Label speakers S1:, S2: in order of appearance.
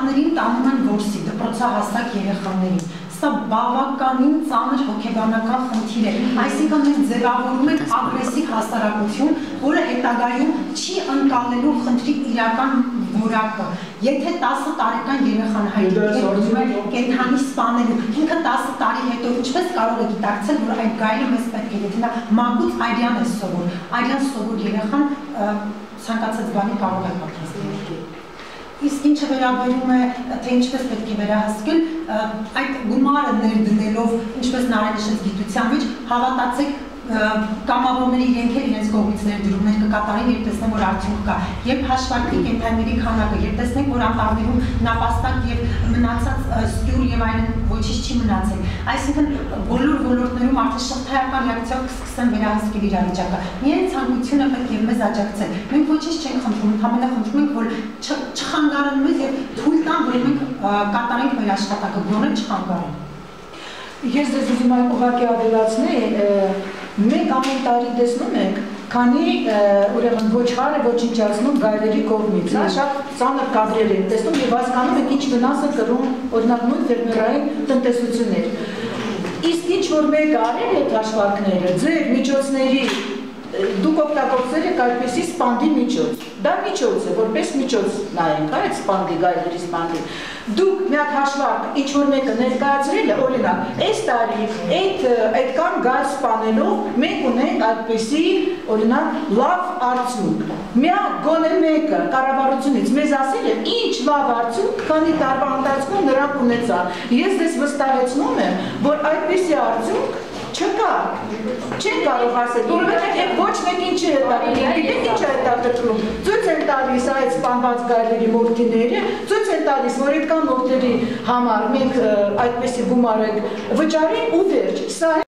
S1: Տղաներին տանում են որսի, դպրոցահասակ երեխաներին։ Սա բավականին ծանր հոգեբանական խնդիր է, այսինքն մենք ձևավորում ենք ագրեսիվ հասարակություն, որը հետագայում չի ընկալելու խնդրի իրական որակը։ Եթե 10 տարեկան երեխան հայտնվում է կենդանի սպանելու, ինքը 10 տարի հետո ինչպես կարող է գիտակցել, որ այդ գայլը մեզ պետք է դիտի, նա մանկուց այրյան է սովոր, այրյան սովոր երեխան ցանկացած բանի կարող է պատրաստել։ Իսկ ինչը վերաբերում է, թե ինչպես պետք է վերահսկել, այդ գումարը ներդնելով, ինչպես Նարէն նշեց գիտության մեջ, հավատացեք, կամավորների իրենք իրենց կողմից ներդրումներ կկատարեն, երբ տեսնեն, որ արդյունք կա, երբ հաշվարկվի կենդանիների քանակը, երբ տեսնենք, որ անտառներում նապաստակ եւ մնացած սյուր եւ այլն ոչինչ չի մնացել։ Այսինքն բոլոր ոլորտներում արդեն շղթայական ռեակցիա կսկսեն վերահսկել իրավիճակը։ Միայն ցանկությունը պետք է մեզ աջակցել։ Մենք ոչինչ չենք խնդրում, ընդհանրապես խնդրում ենք, որ չխանգարեն մեզ եւ թույլ տան, որ մենք կատարենք մեր աշխատանքը, գոնե չխանգարեն։
S2: Ես դες ուզում եմ ուղղակի ավելացնել, մենք ամեն տարի տեսնում ենք, քանի ուրեմն ոչխարը ոչնչացնում գայլերի կողմից, շատ ծանր կադրեր են տեսնում եւ հասկանում ենք ինչ վնաս է կրում օրինակ նույն ֆերմերային տնտեսություններ։ Իսկ ինչ որ մեկ արել այդ հաշվարկները, ձեր միջոցների դուք օգտագործել եք այդպեսի սպանդի միջոց։ Դա միջոց է, որպես միջոց նայենք, այդ սպանդի, գայլերի սպանդի։ Դուք միակ հաշվարկ ինչ որ մեկը ներկայացրել է, օրինակ, այս տարի այդքան գայլ սպանելով մենք ունենք այդպեսի, օրինակ, լավ արդյունք։ Միակ գոնե մեկը կառավարությունից մեզ ասել է, ինչ լավ արդյունք, քանի տարվա ընթացքում նրանք ունեցան։ Ես դες վստահեցնում եմ, որ այդպեսի արդյունք չկա, չեն կարող ասել, որովհետև ոչ մեկին չի հետաքրքրում, գիտեք ինչ է հետաքրքրում, ցույց են տալիս այդ սպանված գայլերի մորթիները, ցույց են տալիս, որ այդքան մորթերի համար մենք այդպեսի գումար ենք վճարել ու վերջ, սա